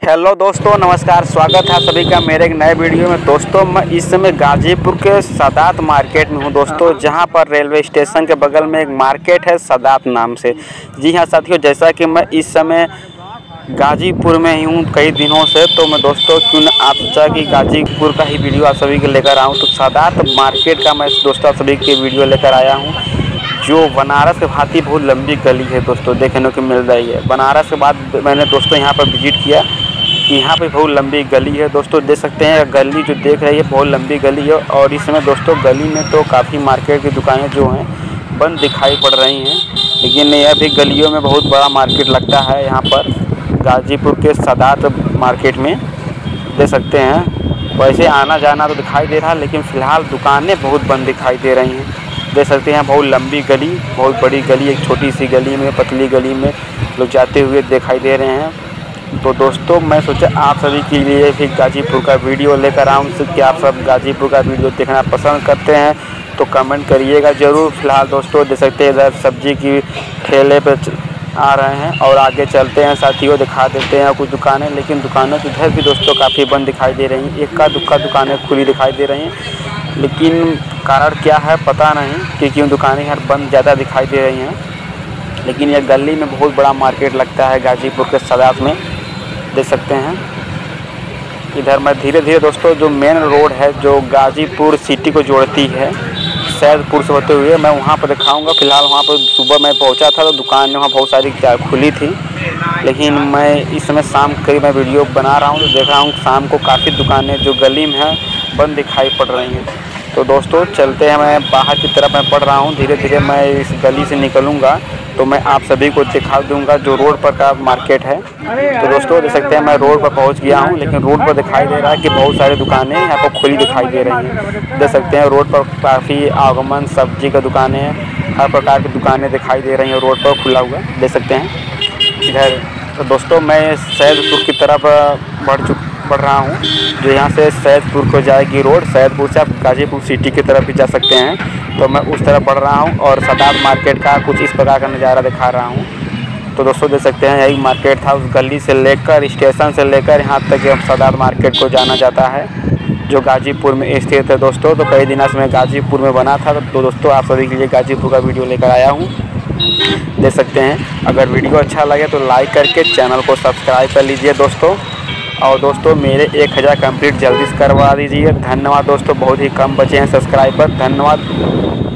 Hello दोस्तों, नमस्कार। स्वागत है सभी का मेरे एक नए वीडियो में। दोस्तों, मैं इस समय गाजीपुर के सादात मार्केट में हूं दोस्तों, जहां पर रेलवे स्टेशन के बगल में एक मार्केट है सादात नाम से। जी हां साथियों, जैसा कि मैं इस समय गाजीपुर में ही हूं कई दिनों से, तो मैं दोस्तों क्यों न आप सोचा कि गाजीपुर का ही वीडियो आप सभी के लेकर आऊँ। तो सादात मार्केट का मैं दोस्तों आप सभी के वीडियो लेकर आया हूँ, जो बनारस के भांति बहुत लंबी गली है दोस्तों, देखने को मिल रही है। बनारस के बाद मैंने दोस्तों यहाँ पर विजिट किया कि यहाँ पे बहुत लंबी गली है दोस्तों, देख सकते हैं। गली जो देख रही है बहुत लंबी गली है, और इसमें दोस्तों गली में तो काफ़ी मार्केट की दुकानें जो हैं बंद दिखाई पड़ रही हैं, लेकिन यह भी गलियों में बहुत बड़ा मार्केट लगता है यहाँ पर गाजीपुर के सादात मार्केट में, देख सकते हैं। वैसे आना जाना तो दिखाई दे रहा है, लेकिन फ़िलहाल दुकानें बहुत बंद दिखाई दे रही हैं, देख सकते हैं। बहुत लंबी गली, बहुत बड़ी गली, एक छोटी सी गली में, पतली गली में लोग जाते हुए दिखाई दे रहे हैं। तो दोस्तों, मैं सोचा आप सभी के लिए भी गाजीपुर का वीडियो लेकर आऊँ। कि आप सब गाजीपुर का वीडियो देखना पसंद करते हैं तो कमेंट करिएगा ज़रूर। फिलहाल दोस्तों देख सकते हैं इधर सब्जी की ठेले पे आ रहे हैं, और आगे चलते हैं साथियों, दिखा देते हैं कुछ दुकानें। लेकिन दुकानें तो इधर भी दोस्तों काफ़ी बंद दिखाई दे रही हैं, इक्का दुक्का दुकानें खुली दिखाई दे रही हैं, लेकिन कारण क्या है पता नहीं कि क्यों दुकानें यार बंद ज़्यादा दिखाई दे रही हैं। लेकिन यह गली में बहुत बड़ा मार्केट लगता है गाजीपुर के सादात में, देख सकते हैं। इधर मैं धीरे धीरे दोस्तों जो मेन रोड है जो गाजीपुर सिटी को जोड़ती है सैदपुर से होते हुए, मैं वहाँ पर दिखाऊंगा। फिलहाल वहाँ पर सुबह मैं पहुँचा था तो दुकान वहाँ बहुत सारी खुली थी, लेकिन मैं इस समय शाम करीब मैं वीडियो बना रहा हूँ तो देख रहा हूँ शाम को काफ़ी दुकानें जो गली में हैं बंद दिखाई पड़ रही हैं। तो दोस्तों चलते हैं, मैं बाहर की तरफ मैं पढ़ रहा हूँ। धीरे धीरे मैं इस गली से निकलूँगा तो मैं आप सभी को दिखा दूंगा जो रोड पर का मार्केट है। तो दोस्तों देख सकते हैं मैं रोड पर पहुंच गया हूं, लेकिन रोड पर दिखाई दे रहा है कि बहुत सारी दुकानें यहाँ पर खुली दिखाई दे रही हैं। देख सकते हैं रोड पर काफ़ी आगमन सब्जी की दुकानें हैं, हर प्रकार की दुकानें दिखाई दे रही हैं रोड पर खुला हुआ, देख सकते हैं इधर। तो दोस्तों मैं सैदपुर की तरफ बढ़ रहा हूँ, जो यहाँ से सैदपुर को जाएगी रोड। सैदपुर से आप गाजीपुर सिटी की तरफ भी जा सकते हैं, तो मैं उस तरफ बढ़ रहा हूँ और सादात मार्केट का कुछ इस प्रकार का नज़ारा दिखा रहा हूँ। तो दोस्तों देख सकते हैं यही मार्केट था, उस गली से लेकर स्टेशन से लेकर यहाँ तक सादात मार्केट को जाना जाता है, जो गाजीपुर में स्थित है दोस्तों। तो कई दिनों से मैं गाजीपुर में बना था, तो दोस्तों आप सभी के लिए गाजीपुर का वीडियो लेकर आया हूँ, देख सकते हैं। अगर वीडियो अच्छा लगे तो लाइक करके चैनल को सब्सक्राइब कर लीजिए दोस्तों, और दोस्तों मेरे 1000 कंप्लीट जल्दी से करवा दीजिए। धन्यवाद दोस्तों, बहुत ही कम बचे हैं सब्सक्राइबर, धन्यवाद।